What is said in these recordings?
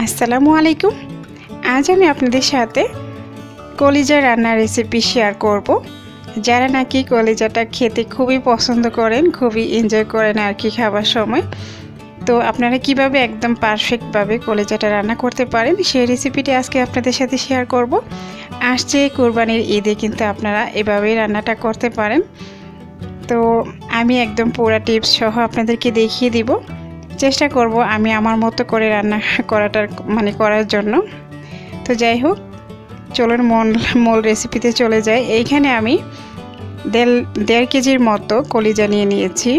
আসসালামু আলাইকুম। আজ আমি আপনাদের সাথে কলিজা রান্নার রেসিপি শেয়ার করব। যারা নাকি কলিজাটা খেতে খুবই পছন্দ করেন, খুবই এনজয় করেন আর কি খাবার সময়, তো আপনারা কিভাবে একদম পারফেক্টভাবে কলিজাটা রান্না করতে পারেন সেই রেসিপিটি আজকে আপনাদের সাথে শেয়ার করব। আসছে কোরবানির ঈদে কিন্তু আপনারা এভাবেই রান্নাটা করতে পারেন। তো আমি একদম পুরো টিপস সহ আপনাদেরকে দেখিয়ে দিব, চেষ্টা করব আমি আমার মতো করে রান্না করার জন্য। তো যাই হোক, চলুন মূল রেসিপিতে চলে যাই। এইখানে আমি 1.5 কেজির মতো কলিজা নিয়ে নিয়েছি,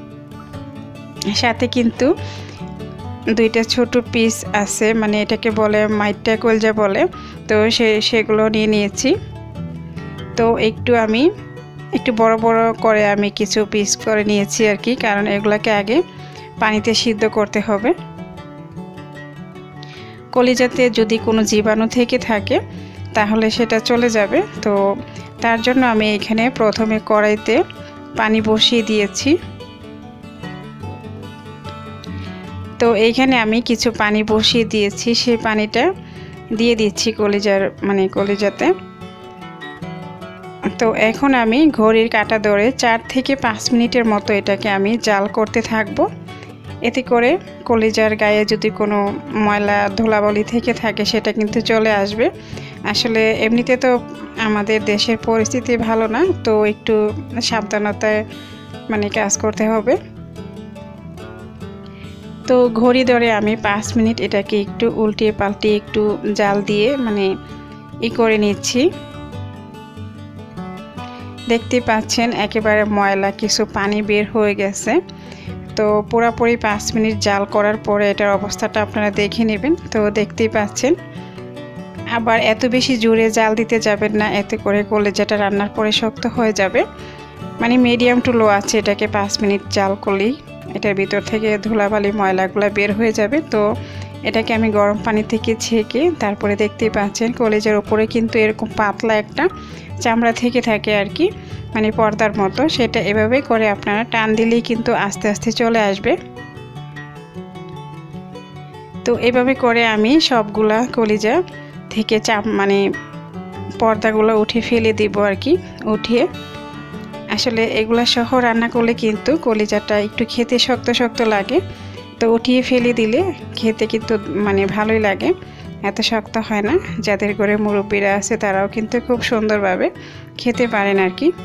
সাথে কিন্তু 2টা ছোট পিস আছে, মানে এটাকে বলে মাইটা কলিজা বলে, তো সেগুলো নিয়ে নিয়েছি। তো আমি একটু বড় বড় করে আমি কিছু পিস করে নিয়েছি আর কি, কারণ এগুলাকে আগে পানিতে সিদ্ধ করতে হবে। কলিজাতে যদি কোনো জীবাণু থেকে থাকে তাহলে সেটা চলে যাবে। তো তার জন্য আমি এখানে প্রথমে কড়াইতে পানি বসিয়ে দিয়েছি। তো এইখানে আমি কিছু পানি বসিয়ে দিয়েছি, সেই পানিটা দিয়ে দিচ্ছি কলিজাতে। তো এখন আমি ঘড়ির কাঁটা ধরে 4 থেকে 5 মিনিটের মতো এটাকে আমি জাল করতে থাকবো। এতে করে কলিজার গায়ে যদি কোনো ময়লা ধুলাবালি থেকে থাকে সেটা কিন্তু চলে আসবে। আসলে এমনিতে তো আমাদের দেশের পরিস্থিতি ভালো না, তো একটু সাবধানতায় কাজ করতে হবে। তো ঘড়ি ধরে আমি 5 মিনিট এটাকে একটু উল্টিয়ে পাল্টিয়ে একটু জাল দিয়ে করে নিচ্ছি। দেখতে পাচ্ছেন একেবারে ময়লা কিছু পানি বের হয়ে গেছে। তো পুরোপুরি 5 মিনিট জাল করার পরে এটার অবস্থাটা আপনারা দেখে নেবেন। তো দেখতেই পাচ্ছেন, আবার এত বেশি জোরে জাল দিতে যাবেন না, এতে করে কলিজাটা রান্নার পরে শক্ত হয়ে যাবে। মিডিয়াম টু লো আছে এটাকে 5 মিনিট জাল করলেই এটার ভিতর থেকে ধুলাবালি ময়লাগুলো বের হয়ে যাবে। তো এটাকে আমি গরম পানি থেকে ছেঁকে তারপরে দেখতেই পাচ্ছেন কলিজার উপরে কিন্তু এরকম পাতলা একটা চামড়া থেকে থাকে আর কি, পর্দার মতো। সেটা এভাবে করে আপনারা টান দিলেই কিন্তু আস্তে আস্তে চলে আসবে। তো এভাবে করে আমি সবগুলা কলিজা থেকে পর্দাগুলো উঠে ফেলে দিব আর কি। উঠিয়ে আসলে এগুলা সহ রান্না করলে কিন্তু কলিজাটা একটু খেতে শক্ত শক্ত লাগে, তো উঠিয়ে ফেলে দিলে খেতে কিন্তু ভালোই লাগে, এত শক্ত হয় না। যাদের ঘরে মুরব্বীরা আছে তারাও কিন্তু খুব সুন্দরভাবে খেতে পারেন আর কি,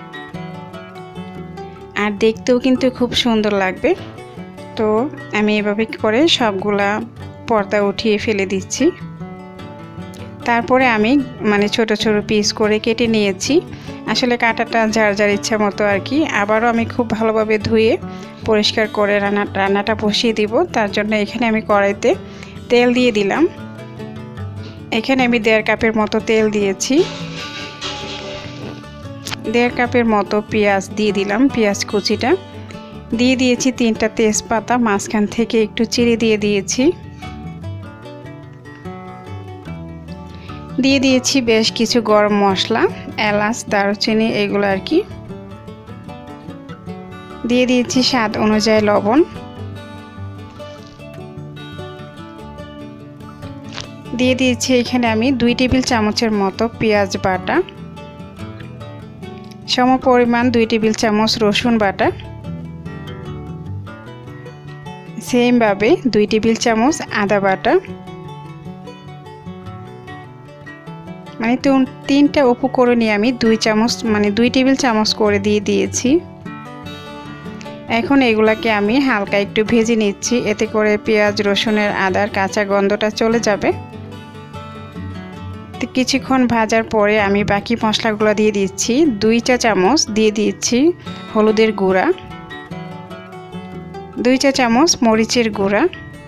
আর দেখতেও কিন্তু খুব সুন্দর লাগবে। তো আমি এভাবে করে সবগুলা পর্দা উঠিয়ে ফেলে দিচ্ছি। তারপরে আমি ছোট ছোট পিস করে কেটে নিয়েছি। আসলে কাটাটা যার যার ইচ্ছা মতো আর কি। আবারও আমি খুব ভালোভাবে ধুয়ে পরিষ্কার করে রান্নাটা বসিয়ে দিব। তার জন্য এখানে আমি কড়াইতে তেল দিয়ে দিলাম। এখানে আমি 1.5 কাপের মতো তেল দিয়েছি। 1.5 কাপের মতো পেঁয়াজ দিয়ে দিলাম, পেঁয়াজ কুচিটা দিয়ে দিয়েছি। 3টা তেজপাতা মাঝখান থেকে একটু চিড়ে দিয়ে দিয়েছি। দিয়ে দিয়েছি বেশ কিছু গরম মশলা, এলাচ, দারুচিনি এগুলো আর কি। দিয়ে দিয়েছি স্বাদ অনুযায়ী লবণ। দিয়ে দিয়েছি এখানে আমি 2 টেবিল চামচের মতো পেঁয়াজ বাটা, সমপরিমাণ 2 টেবিল চামচ রসুন বাটা, সেমভাবে 2 টেবিল চামচ আদা বাটা, 3টা উপকরণই আমি 2 টেবিল চামচ করে দিয়ে দিয়েছি। এখন এগুলাকে আমি হালকা একটু ভেজে নিচ্ছি, এতে করে পেঁয়াজ রসুনের আদার কাঁচা গন্ধটা চলে যাবে। তো কিছুক্ষণ ভাজার পরে আমি বাকি মশলাগুলো দিয়ে দিচ্ছি। 2 চা চামচ দিয়ে দিচ্ছি হলুদের গুঁড়া, 2 চা চামচ মরিচের গুঁড়া,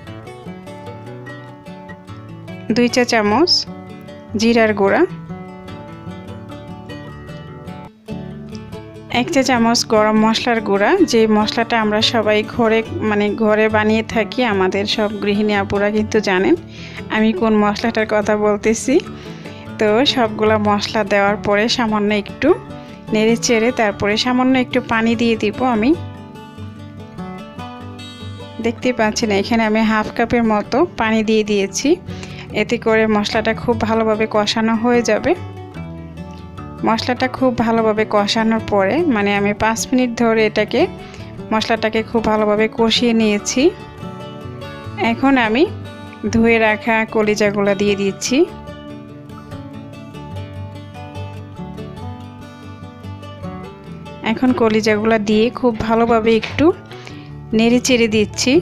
2 চা চামচ জিরার গুঁড়া, 1 চা চামচ গরম মশলার গুঁড়া, যে মশলাটা আমরা সবাই ঘরে বানিয়ে থাকি। আমাদের সব গৃহিণী আপুরা কিন্তু জানেন আমি কোন মশলাটার কথা বলতেছি। তো সবগুলা মশলা দেওয়ার পরে সামান্য একটু নেড়ে চেড়ে তারপরে সামান্য একটু পানি দিয়ে দিব আমি। দেখতে পাচ্ছেন এখানে আমি হাফ কাপের মতো পানি দিয়ে দিয়েছি, এতে করে মশলাটা খুব ভালোভাবে কষানো হয়ে যাবে। মশলাটা খুব ভালোভাবে কষানোর পরে মানে আমি 5 মিনিট ধরে মশলাটাকে খুব ভালোভাবে কষিয়ে নিয়েছি। এখন আমি ধুয়ে রাখা কলিজাগুলো দিয়ে দিচ্ছি। এখন কলিজাগুলো দিয়ে খুব ভালোভাবে একটু নেড়ে চেড়ে দিচ্ছি,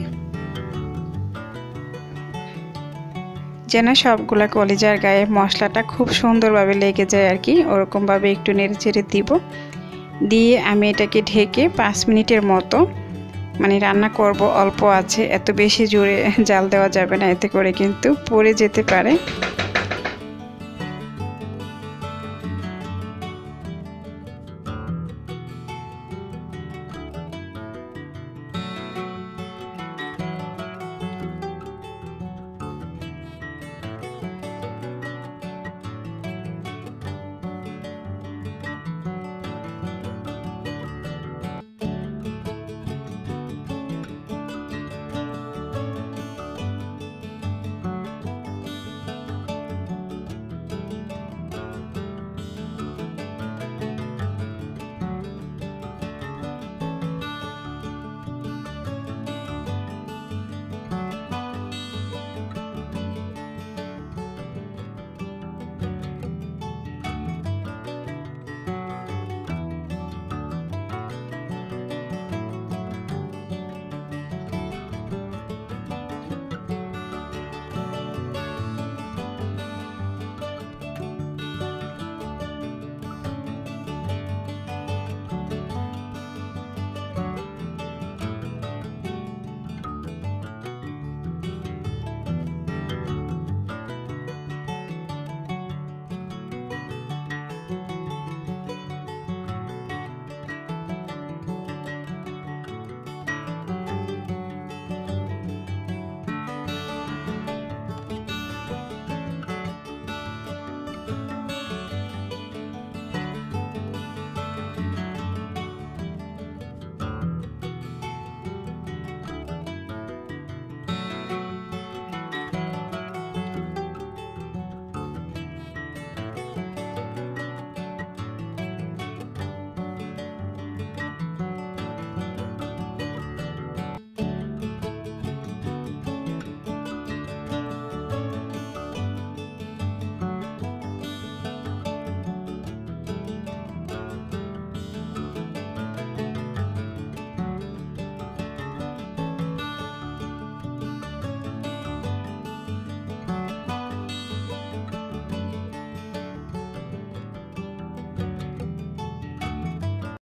যেন সবগুলা কলিজার গায়ে মশলাটা খুব সুন্দরভাবে লেগে যায় আর কি, ওরকমভাবে একটু নেড়ে চেড়ে দিব। দিয়ে আমি এটাকে ঢেকে 5 মিনিটের মতো মানে রান্না করব। অল্প আছে, এত বেশি জোরে জাল দেওয়া যাবে না, এতে করে কিন্তু পুড়ে যেতে পারে।